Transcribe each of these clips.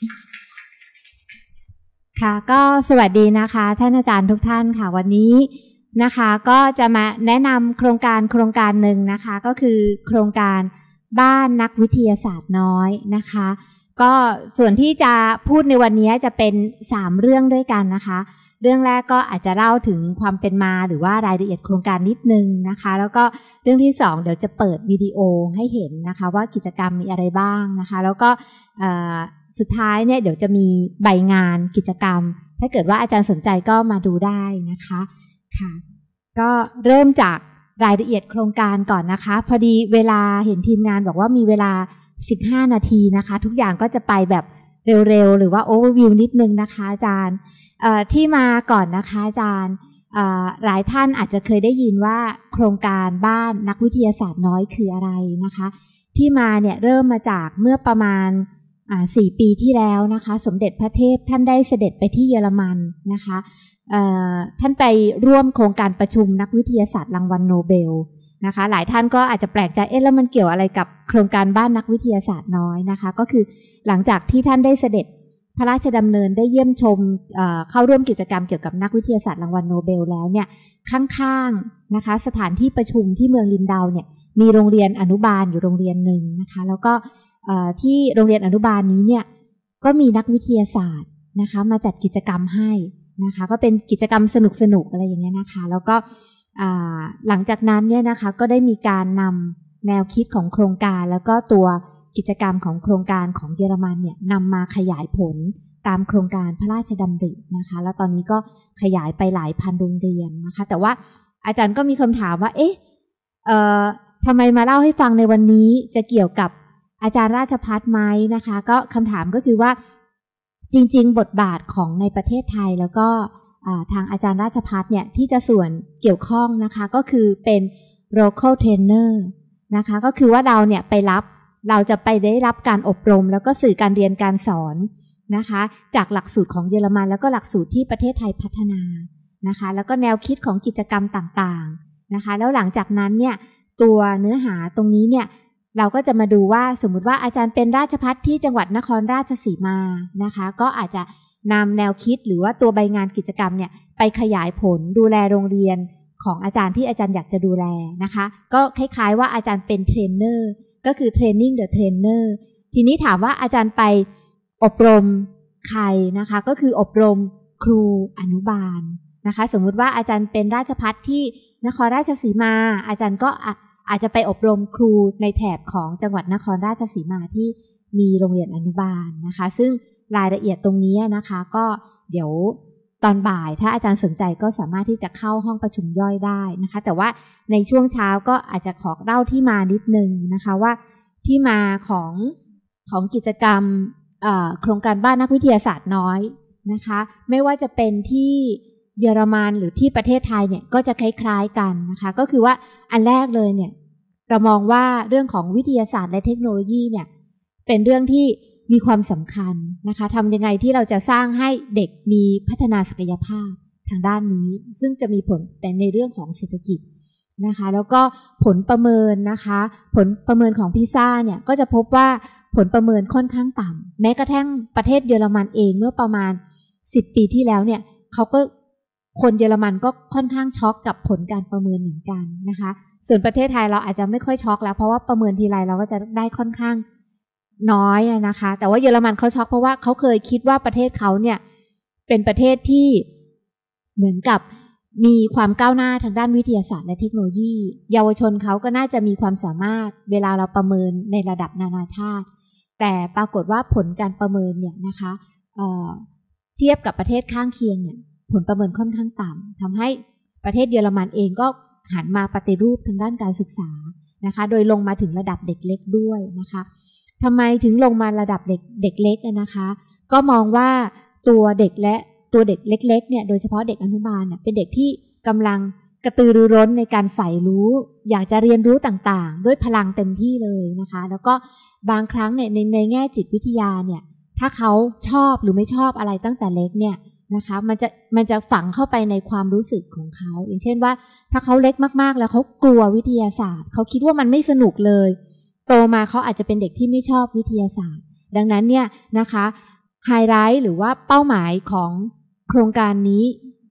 ค่ะก็สวัสดีนะคะท่านอาจารย์ทุกท่านค่ะวันนี้นะคะก็จะมาแนะนำโครงการหนึ่งนะคะก็คือโครงการบ้านนักวิทยาศาสตร์น้อยนะคะก็ส่วนที่จะพูดในวันนี้จะเป็น3เรื่องด้วยกันนะคะเรื่องแรกก็อาจจะเล่าถึงความเป็นมาหรือว่ารายละเอียดโครงการนิดนึงนะคะแล้วก็เรื่องที่2เดี๋ยวจะเปิดวิดีโอให้เห็นนะคะว่ากิจกรรมมีอะไรบ้างนะคะแล้วก็สุดท้ายเนี่ยเดี๋ยวจะมีใบงานกิจกรรมถ้าเกิดว่าอาจารย์สนใจก็มาดูได้นะคะค่ะก็เริ่มจากรายละเอียดโครงการก่อนนะคะพอดีเวลาเห็นทีมงานบอกว่ามีเวลา15นาทีนะคะทุกอย่างก็จะไปแบบเร็วๆหรือว่าโอเวอร์วิวนิดนึงนะคะอาจารย์ที่มาก่อนนะคะอาจารย์หลายท่านอาจจะเคยได้ยินว่าโครงการบ้านนักวิทยาศาสตร์น้อยคืออะไรนะคะที่มาเนี่ยเริ่มมาจากเมื่อประมาณ4 ปีที่แล้วนะคะสมเด็จพระเทพท่านได้เสด็จไปที่เยอรมันนะคะท่านไปร่วมโครงการประชุมนักวิทยาศาสตร์รางวัลโนเบลนะคะหลายท่านก็อาจจะแปลกใจแล้วมันเกี่ยวอะไรกับโครงการบ้านนักวิทยาศาสตร์น้อยนะคะก็คือหลังจากที่ท่านได้เสด็จพระราชดำเนินได้เยี่ยมชมเข้าร่วมกิจกรรมเกี่ยวกับนักวิทยาศาสตร์รางวัลโนเบลแล้วเนี่ยข้างๆนะคะสถานที่ประชุมที่เมืองลินดาวเนี่ยมีโรงเรียนอนุบาลอยู่โรงเรียนหนึ่งนะคะแล้วก็ที่โรงเรียนอนุบาลนี้เนี่ยก็มีนักวิทยาศาสตร์นะคะมาจัดกิจกรรมให้นะคะก็เป็นกิจกรรมสนุกๆอะไรอย่างเงี้ยนะคะแล้วก็หลังจากนั้นเนี่ยนะคะก็ได้มีการนำแนวคิดของโครงการแล้วก็ตัวกิจกรรมของโครงการของเยอรมันเนี่ยนำมาขยายผลตามโครงการพระราชดำรินะคะแล้วตอนนี้ก็ขยายไปหลายพันโรงเรียนนะคะแต่ว่าอาจารย์ก็มีคำถามว่าทำไมมาเล่าให้ฟังในวันนี้จะเกี่ยวกับอาจารย์ราชภัฏไหมนะคะก็คำถามก็คือว่าจริงๆบทบาทของในประเทศไทยแล้วก็ทางอาจารย์ราชภัฏเนี่ยที่จะส่วนเกี่ยวข้องนะคะก็คือเป็น local trainer นะคะก็คือว่าเราเนี่ยเราจะไปได้รับการอบรมแล้วก็สื่อการเรียนการสอนนะคะจากหลักสูตรของเยอรมันแล้วก็หลักสูตรที่ประเทศไทยพัฒนานะคะแล้วก็แนวคิดของกิจกรรมต่างๆนะคะแล้วหลังจากนั้นเนี่ยตัวเนื้อหาตรงนี้เนี่ยเราก็จะมาดูว่าสมมุติว่าอาจารย์เป็นราชภัฏที่จังหวัดนครราชสีมานะคะก็อาจจะนำแนวคิดหรือว่าตัวใบงานกิจกรรมเนี่ยไปขยายผลดูแลโรงเรียนของอาจารย์ที่อาจารย์อยากจะดูแลนะคะก็คล้ายๆว่าอาจารย์เป็นเทรนเนอร์ก็คือ training the trainer ทีนี้ถามว่าอาจารย์ไปอบรมใครนะคะก็คืออบรมครูอนุบาลนะคะสมมุติว่าอาจารย์เป็นราชภัฏที่นครราชสีมาอาจารย์ก็อาจจะไปอบรมครูในแถบของจังหวัดนครราชสีมาที่มีโรงเรียนอนุบาลนะคะซึ่งรายละเอียดตรงนี้นะคะก็เดี๋ยวตอนบ่ายถ้าอาจารย์สนใจก็สามารถที่จะเข้าห้องประชุมย่อยได้นะคะแต่ว่าในช่วงเช้าก็อาจจะขอเล่าที่มานิดนึงนะคะว่าที่มาของกิจกรรมโครงการบ้านนักวิทยาศาสตร์น้อยนะคะไม่ว่าจะเป็นที่เยอรมันหรือที่ประเทศไทยเนี่ยก็จะคล้ายๆกันนะคะก็คือว่าอันแรกเลยเนี่ยเรามองว่าเรื่องของวิทยาศาสตร์และเทคโนโลยีเนี่ยเป็นเรื่องที่มีความสำคัญนะคะทำยังไงที่เราจะสร้างให้เด็กมีพัฒนาศักยภาพทางด้านนี้ซึ่งจะมีผลในเรื่องของเศรษฐกิจนะคะแล้วก็ผลประเมินนะคะผลประเมินของพิซ่าเนี่ยก็จะพบว่าผลประเมินค่อนข้างต่ำแม้กระทั่งประเทศเยอรมันเองเมื่อประมาณ10 ปีที่แล้วเนี่ยคนเยอรมันก็ค่อนข้างช็อกกับผลการประเมินเหมือนกันนะคะส่วนประเทศไทยเราอาจจะไม่ค่อยช็อกแล้วเพราะว่าประเมินทีไรเราก็จะได้ค่อนข้างน้อยนะคะแต่ว่าเยอรมันเขาช็อกเพราะว่าเขาเคยคิดว่าประเทศเขาเนี่ยเป็นประเทศที่เหมือนกับมีความก้าวหน้าทางด้านวิทยาศาสตร์และเทคโนโลยีเยาวชนเขาก็น่าจะมีความสามารถเวลาเราประเมินในระดับนานาชาติแต่ปรากฏว่าผลการประเมินเนี่ยนะคะเทียบกับประเทศข้างเคียงเนี่ยผลประเมินค่อนข้างต่ำทำให้ประเทศเยอรมันเองก็หันมาปฏิรูปทางด้านการศึกษานะคะโดยลงมาถึงระดับเด็กเล็กด้วยนะคะทำไมถึงลงมาระดับเด็กเล็กนะคะก็มองว่าตัวเด็กและตัวเด็กเล็กๆเนี่ยโดยเฉพาะเด็กอนุบาลเนี่ยเป็นเด็กที่กำลังกระตือรือร้นในการใฝ่รู้อยากจะเรียนรู้ต่างๆด้วยพลังเต็มที่เลยนะคะแล้วก็บางครั้งเนี่ยในแง่จิตวิทยาเนี่ยถ้าเขาชอบหรือไม่ชอบอะไรตั้งแต่เล็กเนี่ยนะคะมันจะฝังเข้าไปในความรู้สึกของเขาอย่างเช่นว่าถ้าเขาเล็กมากๆแล้วเขากลัววิทยาศาสตร์เขาคิดว่ามันไม่สนุกเลยโตมาเขาอาจจะเป็นเด็กที่ไม่ชอบวิทยาศาสตร์ดังนั้นเนี่ยนะคะไฮไลท์หรือว่าเป้าหมายของโครงการนี้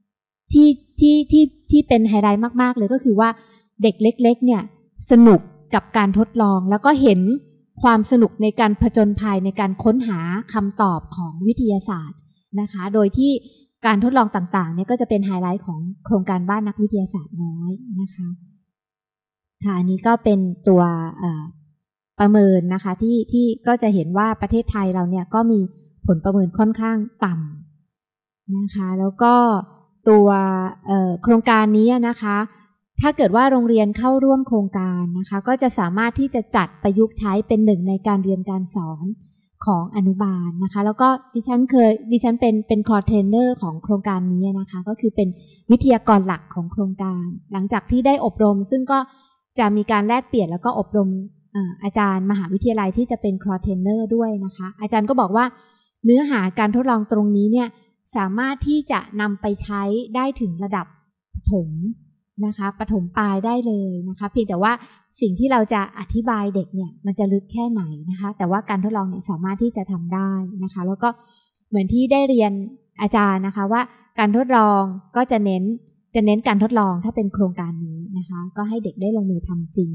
ที่เป็นไฮไลท์มากๆเลยก็คือว่าเด็กเล็กๆเนี่ยสนุกกับการทดลองแล้วก็เห็นความสนุกในการผจญภัยในการค้นหาคำตอบของวิทยาศาสตร์นะคะโดยที่การทดลองต่างๆเนี่ยก็จะเป็นไฮไลท์ของโครงการบ้านนักวิทยาศาสตร์น้อยนะคะค่ะอันนี้ก็เป็นตัวประเมินนะคะที่ก็จะเห็นว่าประเทศไทยเราเนี่ยก็มีผลประเมินค่อนข้างต่ำนะคะแล้วก็ตัวโครงการนี้นะคะถ้าเกิดว่าโรงเรียนเข้าร่วมโครงการนะคะก็จะสามารถที่จะจัดประยุกต์ใช้เป็นหนึ่งในการเรียนการสอนของอนุบาลนะคะแล้วก็ดิฉันเป็นคอร์เทรนเนอร์ของโครงการนี้นะคะก็คือเป็นวิทยากรหลักของโครงการหลังจากที่ได้อบรมซึ่งก็จะมีการแลกเปลี่ยนแล้วก็อบรมอาจารย์มหาวิทยาลัยที่จะเป็นคอร์เทรนเนอร์ด้วยนะคะอาจารย์ก็บอกว่าเนื้อหาการทดลองตรงนี้เนี่ยสามารถที่จะนำไปใช้ได้ถึงระดับประถมนะคะประถมปลายได้เลยนะคะเพียงแต่ว่าสิ่งที่เราจะอธิบายเด็กเนี่ยมันจะลึกแค่ไหนนะคะแต่ว่าการทดลองเนี่ยสามารถที่จะทำได้นะคะแล้วก็เหมือนที่ได้เรียนอาจารย์นะคะว่าการทดลองก็จะเน้นการทดลองถ้าเป็นโครงการนี้นะคะก็ให้เด็กได้ลงมือทำจริง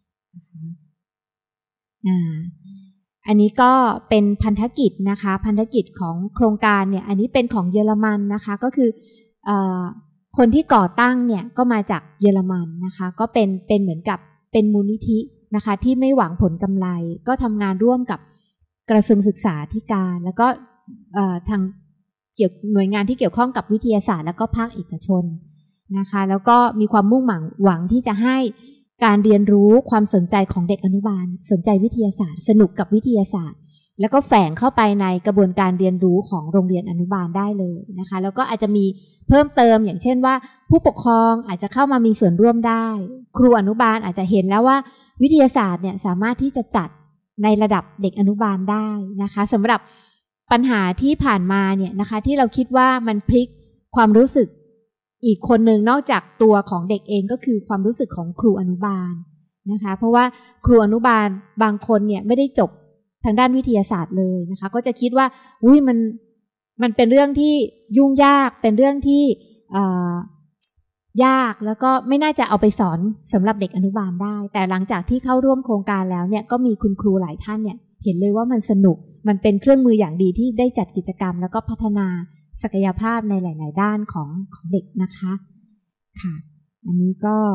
อันนี้ก็เป็นพันธกิจนะคะพันธกิจของโครงการเนี่ยอันนี้เป็นของเยอรมันนะคะก็คือคนที่ก่อตั้งเนี่ยก็มาจากเยอรมันนะคะก็เป็นเหมือนกับเป็นมูลนิธินะคะที่ไม่หวังผลกำไรก็ทำงานร่วมกับกระทรวงศึกษาธิการแล้วก็ทางหน่วยงานที่เกี่ยวข้องกับวิทยาศาสตร์แล้วก็ภาคเอกชนนะคะแล้วก็มีความมุ่งหวังที่จะให้การเรียนรู้ความสนใจของเด็กอนุบาลสนใจวิทยาศาสตร์สนุกกับวิทยาศาสตร์แล้วก็แฝงเข้าไปในกระบวนการเรียนรู้ของโรงเรียนอนุบาลได้เลยนะคะแล้วก็อาจจะมีเพิ่มเติมอย่างเช่นว่าผู้ปกครองอาจจะเข้ามามีส่วนร่วมได้ครูอนุบาลอาจจะเห็นแล้วว่าวิทยาศาสตร์เนี่ยสามารถที่จะจัดในระดับเด็กอนุบาลได้นะคะสำหรับปัญหาที่ผ่านมาเนี่ยนะคะที่เราคิดว่ามันพลิกความรู้สึกอีกคนหนึ่งนอกจากตัวของเด็กเองก็คือความรู้สึกของครูอนุบาลนะคะเพราะว่าครูอนุบาลบางคนเนี่ยไม่ได้จบทางด้านวิทยาศาสตร์เลยนะคะก็จะคิดว่ามันเป็นเรื่องที่ยุ่งยากเป็นเรื่องที่ยากแล้วก็ไม่น่าจะเอาไปสอนสำหรับเด็กอนุบาลได้แต่หลังจากที่เข้าร่วมโครงการแล้วเนี่ยก็มีคุณครูหลายท่านเนี่ยเห็นเลยว่ามันสนุกมันเป็นเครื่องมืออย่างดีที่ได้จัดกิจกรรมแล้วก็พัฒนาศักยภาพในหลายๆด้านของเด็กนะคะค่ะอันนี้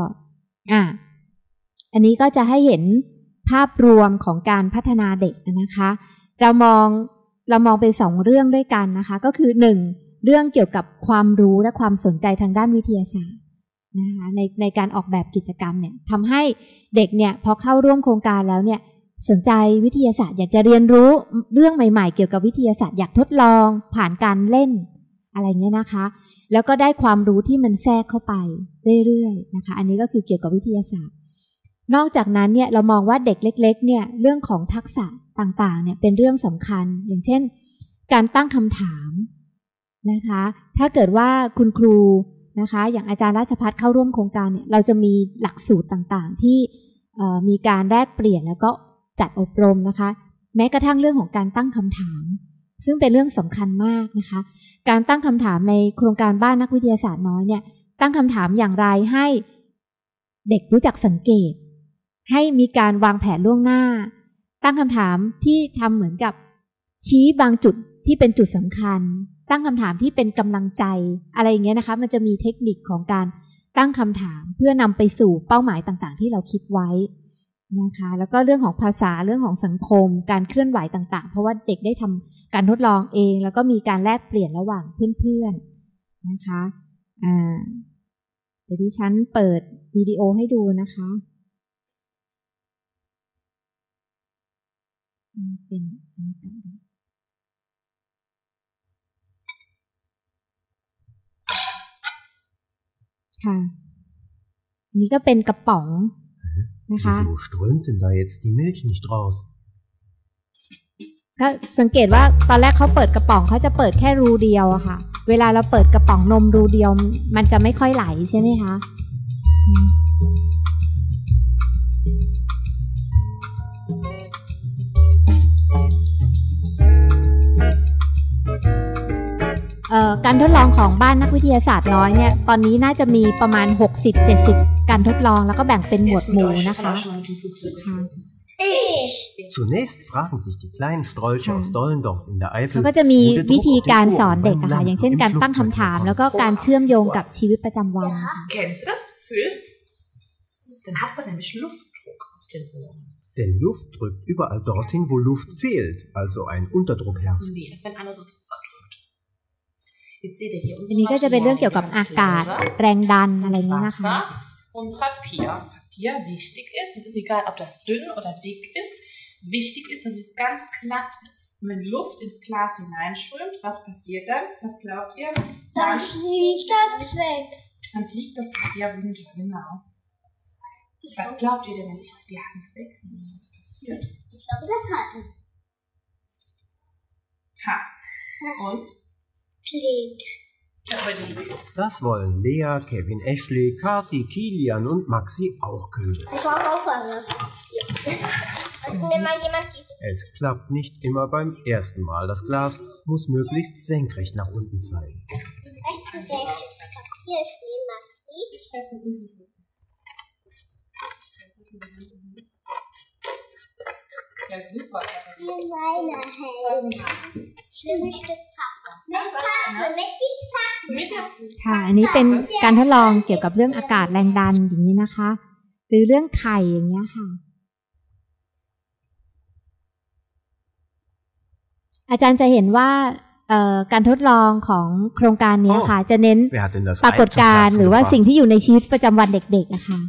ก็จะให้เห็นภาพรวมของการพัฒนาเด็กนะคะเรามองเป็น2เรื่องด้วยกันนะคะก็คือ1เรื่องเกี่ยวกับความรู้และความสนใจทางด้านวิทยาศาสตร์นะคะในการออกแบบกิจกรรมเนี่ยทำให้เด็กเนี่ยพอเข้าร่วมโครงการแล้วเนี่ยสนใจวิทยาศาสตร์อยากจะเรียนรู้เรื่องใหม่ๆเกี่ยวกับวิทยาศาสตร์อยากทดลองผ่านการเล่นอะไรเงี้ยนะคะแล้วก็ได้ความรู้ที่มันแทรกเข้าไปเรื่อยๆนะคะอันนี้ก็คือเกี่ยวกับวิทยาศาสตร์นอกจากนั้นเนี่ยเรามองว่าเด็กเล็กๆเนี่ยเรื่องของทักษะต่างๆเนี่ยเป็นเรื่องสำคัญอย่างเช่นการตั้งคำถามนะคะถ้าเกิดว่าคุณครูนะคะอย่างอาจารย์ราชภัฏเข้าร่วมโครงการเนี่ยเราจะมีหลักสูตรต่างๆที่มีการแลกเปลี่ยนแล้วก็จัดอบรมนะคะแม้กระทั่งเรื่องของการตั้งคำถามซึ่งเป็นเรื่องสำคัญมากนะคะการตั้งคำถามในโครงการบ้านนักวิทยาศาสตร์น้อยเนี่ยตั้งคำถามอย่างไรให้เด็กรู้จักสังเกตให้มีการวางแผนล่วงหน้าตั้งคำถามที่ทำเหมือนกับชี้บางจุดที่เป็นจุดสำคัญตั้งคำถามที่เป็นกำลังใจอะไรอย่างเงี้ยนะคะมันจะมีเทคนิคของการตั้งคำถามเพื่อนำไปสู่เป้าหมายต่างๆที่เราคิดไว้นะคะแล้วก็เรื่องของภาษาเรื่องของสังคมการเคลื่อนไหวต่างๆเพราะว่าเด็กได้ทำการทดลองเองแล้วก็มีการแลกเปลี่ยนระหว่างเพื่อนๆนะคะเดี๋ยวดิฉันเปิดวิดีโอให้ดูนะคะเป็นค่ะอันนี้ก็เป็นกระป๋องนะคะ Wieso strömt denn da jetzt die Milch nicht raus? ก็สังเกตว่าตอนแรกเขาเปิดกระป๋องเขาจะเปิดแค่รูเดียวอะค่ะเวลาเราเปิดกระป๋องนมรูเดียวมันจะไม่ค่อยไหลใช่ไหมคะการทดลองของบ้านนักวิทยาศาสตร์น้อยเนี่ยตอนนี้น่าจะมีประมาณ 60-70 การทดลองแล้วก็แบ่งเป็นหมวดหมู่นะคะ Zunächst fragen sich die kleinen Strolche aus Dollendorf in der Eifel, เขาก็จะมีวิธีการสอนเด็กอะค่ะอย่างเช่นการตั้งคำถามแล้วก็การเชื่อมโยงกับชีวิตประจำวัน Kennst du das Gefühl? Dann hat man nämlich Luftdruck auf den Ohren. Denn Luft drückt überall dorthin, wo Luft fehlt, also ein Unterdruck herrscht. Nee, das wenn alles aufs Ohr drückt. Jetzt seht ihr hier อันนี้ก็จะเป็นเรื่องเกี่ยวกับอากาศแรงดันอะไรอย่างนี้นะคะ Und Papier. Papier wichtig ist, es ist egal, ob das dünn oder dick ist, wichtig ist, dass es ganz glatt ist. Und wenn Luft ins Glas hineinströmt, was passiert dann? Was glaubt ihr? Dann fliegt das weg. Dann fliegt das Papier runter, genau. Was glaubt ihr denn, wenn ich die Hand wegnehme? Was passiert? Ich glaube, das hat er. Ha. Und? Klebt. Das wollen Lea, Kevin, Ashley, Kati, Kilian und Maxi auch können. Ich brauche auch was. Hat mir mal jemand die... Es klappt nicht immer beim ersten Mal. Das Glas muss möglichst senkrecht nach unten zeigen. Echt zu welches Papier stehen, Maxi? Ich weiß nicht. Ja, super. Hier meine Hände. Schönes Stück Pappe. Mit Pappe, mit die Zacken. Mit der ค่ะอันนี้เป็นการทดลองเกี่ยวกับเรื่องอากาศแรงดันอย่างนี้นะคะ หรือเรื่องไข่อย่างเงี้ยค่ะอาจารย์จะเห็นว่าการทดลองของโครงการนี้ค่ะจะเน้น Wer hat denn das ปรากฏ Ei zum การณ์ Platzen หรือว่า gebracht? สิ่งที่อยู่ในชีวิตประจำวันเด็กๆอะค่ะ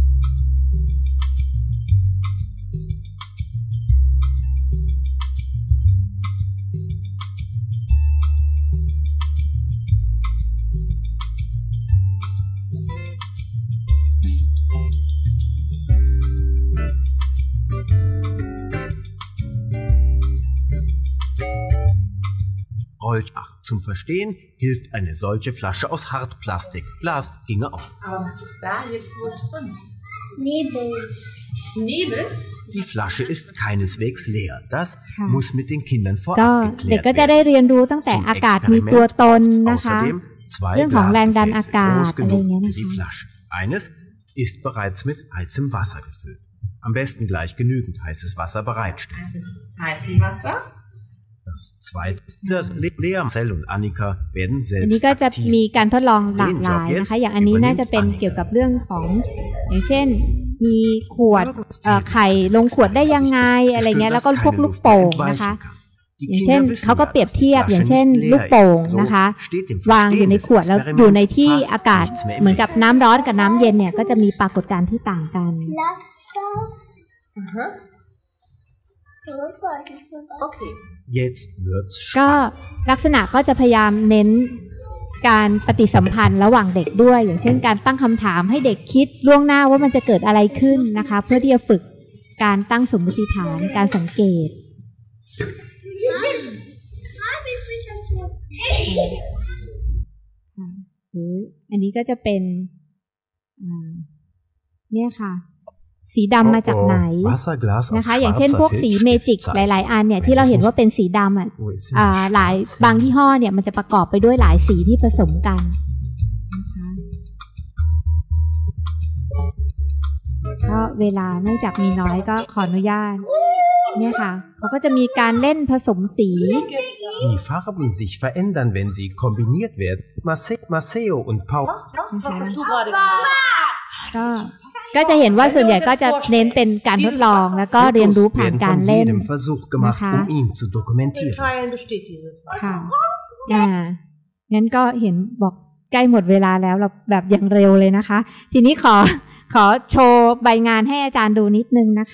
Ach, zum Verstehen hilft eine solche Flasche aus Hartplastik. Glas ginge auch. Aber was ist da jetzt wohl drin? Nebel. Nebel? Die Flasche ist keineswegs leer. Das Ja. muss mit den Kindern ก็ vorab เด็ก geklärt ก็จะได้ werden. เรียนรู้ตั้งแต่ Zum อากาศมีตัวตน Experiment นะคะ außerdem zwei เรื่องของแรงดันอา Glasgefäße, กาศ groß อะไรอย่าง genug เงี้ย für นะ die คะ Flasche. Eines ist bereits mit heißem Wasser gefüllt. Am besten gleich genügend heißes Wasser bereitstellen. Heißes Wasser? Das zweite, Lea, Marcel und Annika werden อันนี้ selbst ก็จะ aktiv. มีการทดลองหลากหลายนะคะอย่างอันนี้น่าจะเป็นเกี่ยวกับเรื่องของอย่างเช่นมีขวดไข่ลงขวดได้ยังไงอะไรเงี้ยแล้วก็พวกลูกโป่งนะคะอย่างเช่นเขาก็เปรียบเทียบอย่างเช่นลูกโป่งนะคะวางอยู่ในขวดแล้วอยู่ในที่อากาศเหมือนกับน้ำร้อนกับน้ำเย็นเนี่ยก็จะมีปรากฏการณ์ที่ต่างกัน Platzt das? Aha. Das weiß ich nicht. Okay. Jetzt wird's ก็ spannend. ลักษณะก็จะพยายามเน้นการปฏิสัมพันธ์ระหว่างเด็กด้วย อย่างเช่นการตั้งคำถามให้เด็กคิดล่วงหน้าว่ามันจะเกิดอะไรขึ้นนะคะ เพื่อที่จะฝึกการตั้งสมมติฐานการสังเกตหรืออันนี้ก็จะเป็นเนี่ยค่ะ สีดำมาจากไหน Wasserglas นะคะ auf อย่างเช่น schwarzer พวกสี Filzstift เมจิก zeigen. หลายๆอันเนี่ยที่เราเห็นว่าเป็นสีดำอ่ะ Wo ist denn die หลาย schwarze? บางยี่ห้อเนี่ยมันจะประกอบไปด้วยหลายสีที่ผสมกันนะคะก็เวลาเนื่องจากมีน้อยก็ขออนุญาตเนี่ยค่ะเขาก็จะมีการเล่นผสมสี Die Farben sich verändern, wenn sie kombiniert werden. Maceo und Paul. Was hast du gerade gesagt? ก็จะเห็นว่าส่วนใหญ่ก็จะเน้นเป็นการทดลองแล้วก็เรียนรู้ผ่าน werden การ von เล่น jedem Versuch gemacht, Aha. um ihn zu In dokumentieren. Teilen besteht dieses Wasser. ค่ะงั้นก็เห็นบอกใกล้หมดเวลาแล้วเราแบบอย่างเร็วเลยนะคะ ทีนี้ขอโชว์ใบงานให้อาจารย์ดูนิดนึงนะคะ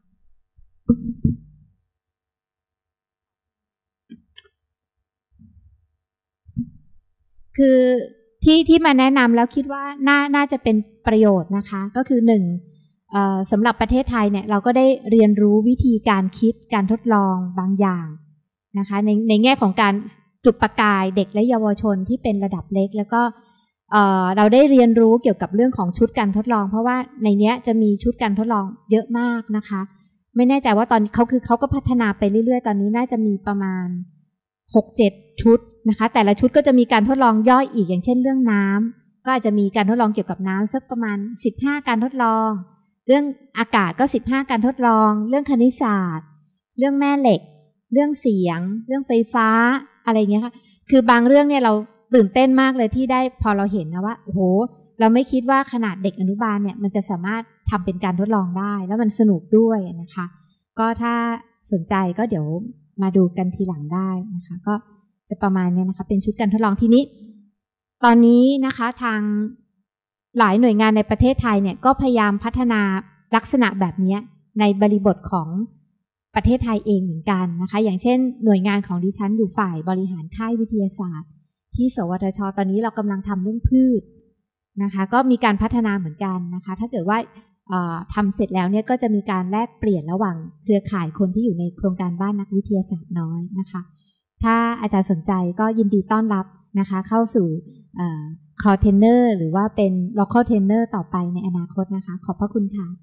คือที่มาแนะนำแล้วคิดว่าน่าจะเป็นประโยชน์นะคะ ก็คือหนึ่งสำหรับประเทศไทยเนี่ยเราก็ได้เรียนรู้วิธีการคิดการทดลองบางอย่างนะคะในแง่ของการจุดประกายเด็กและเยาวชนที่เป็นระดับเล็กแล้วก็เราได้เรียนรู้เกี่ยวกับเรื่องของชุดการทดลองเพราะว่าในเนี้ยจะมีชุดการทดลองเยอะมากนะคะไม่แน่ใจว่าตอนเขาก็พัฒนาไปเรื่อยๆตอนนี้น่าจะมีประมาณ 6-7 ชุดนะคะแต่ละชุดก็จะมีการทดลองย่อยอีกอย่างเช่นเรื่องน้ำก็อาจจะมีการทดลองเกี่ยวกับน้ำสักประมาณ15การทดลองเรื่องอากาศก็15การทดลองเรื่องคณิตศาสตร์เรื่องแม่เหล็กเรื่องเสียงเรื่องไฟฟ้าอะไรเงี้ยค่ะคือบางเรื่องเนี่ยเราตื่นเต้นมากเลยที่ได้พอเราเห็นนะว่าโอ้โหเราไม่คิดว่าขนาดเด็กอนุบาลเนี่ยมันจะสามารถทำเป็นการทดลองได้แล้วมันสนุกด้วยนะคะก็ถ้าสนใจก็เดี๋ยวมาดูกันทีหลังได้นะคะก็จะประมาณนี้นะคะเป็นชุดการทดลองทีนี้ตอนนี้นะคะทางหลายหน่วยงานในประเทศไทยเนี่ยก็พยายามพัฒนาลักษณะแบบนี้ในบริบทของประเทศไทยเองเหมือนกันนะคะอย่างเช่นหน่วยงานของดิฉันอยู่ฝ่ายบริหารค่ายวิทยาศาสตร์ที่สวทช.ตอนนี้เรากำลังทำเรื่องพืชนะคะก็มีการพัฒนาเหมือนกันนะคะถ้าเกิดว่าทำเสร็จแล้วเนี่ยก็จะมีการแลกเปลี่ยนระหว่างเครือข่ายคนที่อยู่ในโครงการบ้านนักวิทยาศาสตร์น้อยนะคะถ้าอาจารย์สนใจก็ยินดีต้อนรับนะคะเข้าสู่core trainer หรือว่าเป็น local trainer ต่อไปในอนาคตนะคะขอบพระคุณค่ะ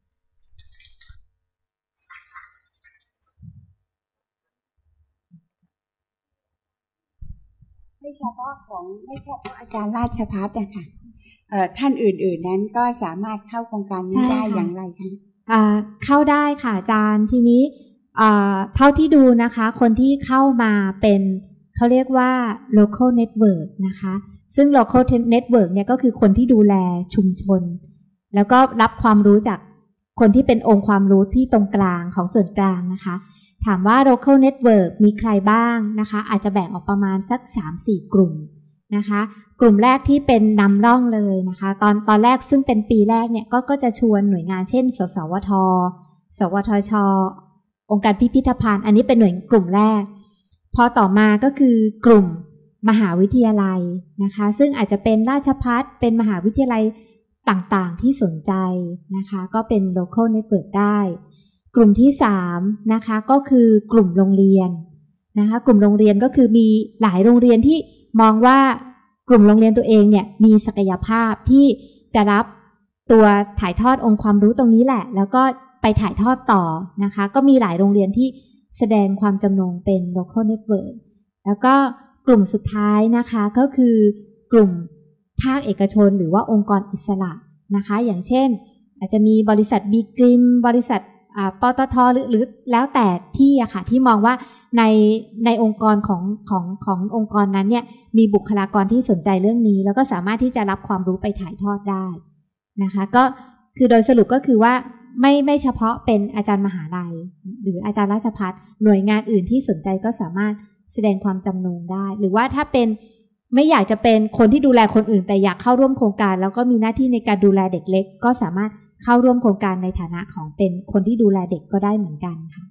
ไม่เฉพาะอาจารย์ราชภัฏนะคะท่านอื่นๆนั้นก็สามารถเข้าโครงการนี้ได้อย่างไรคะเข้าได้ค่ะอาจารย์ทีนี้เท่าที่ดูนะคะคนที่เข้ามาเป็นเขาเรียกว่า local network นะคะซึ่ง local network เนี่ยก็คือคนที่ดูแลชุมชนแล้วก็รับความรู้จากคนที่เป็นองค์ความรู้ที่ตรงกลางของส่วนกลางนะคะถามว่า local network มีใครบ้างนะคะอาจจะแบ่งออกประมาณสัก 3-4 กลุ่มนะคะกลุ่มแรกที่เป็นนำร่องเลยนะคะตอนแรกซึ่งเป็นปีแรกเนี่ยก็จะชวนหน่วยงานเช่นสสวท.สวทช.องค์การพิพิธภัณฑ์อันนี้เป็นหน่วยกลุ่มแรกพอต่อมาก็คือกลุ่มมหาวิทยาลัยนะคะซึ่งอาจจะเป็นราชภัฏเป็นมหาวิทยาลัยต่างๆที่สนใจนะคะก็เป็น local network ได้กลุ่มที่3นะคะก็คือกลุ่มโรงเรียนนะคะกลุ่มโรงเรียนก็คือมีหลายโรงเรียนที่มองว่ากลุ่มโรงเรียนตัวเองเนี่ยมีศักยภาพที่จะรับตัวถ่ายทอดองค์ความรู้ตรงนี้แหละแล้วก็ไปถ่ายทอดต่อนะคะก็มีหลายโรงเรียนที่แสดงความจำนงเป็น local network แล้วก็กลุ่มสุดท้ายนะคะก็คือกลุ่มภาคเอกชนหรือว่าองค์กรอิสระนะคะอย่างเช่นอาจจะมีบริษัทบีกริมบริษัทปตท.หรือแล้วแต่ที่อะค่ะที่มองว่าในองค์กรขององค์กรนั้นเนี่ยมีบุคลากรที่สนใจเรื่องนี้แล้วก็สามารถที่จะรับความรู้ไปถ่ายทอดได้นะคะก็คือโดยสรุปก็คือว่าไม่เฉพาะเป็นอาจารย์มหาลัยหรืออาจารย์ราชภัฏหน่วยงานอื่นที่สนใจก็สามารถแสดงความจำนงได้หรือว่าถ้าเป็นไม่อยากจะเป็นคนที่ดูแลคนอื่นแต่อยากเข้าร่วมโครงการแล้วก็มีหน้าที่ในการดูแลเด็กเล็กก็สามารถเข้าร่วมโครงการในฐานะของเป็นคนที่ดูแลเด็กก็ได้เหมือนกันค่ะ